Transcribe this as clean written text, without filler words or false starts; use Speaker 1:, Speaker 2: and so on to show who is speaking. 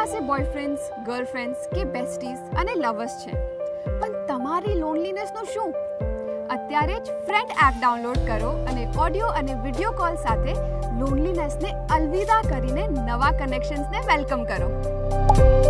Speaker 1: પાસે બોયફ્રેન્ડ્સ, ગર્લફ્રેન્ડ્સ કે બેસ્ટીઝ અને લવર્સ છે, પણ તમારી લોનલીનેસનું શું? અત્યારે જ ફ્રેન્ડ એપ ડાઉનલોડ કરો અને ઓડિયો અને વિડિયો કોલ સાથે લોનલીનેસને અલવિદા કરીને નવા કનેક્શન્સને વેલકમ કરો.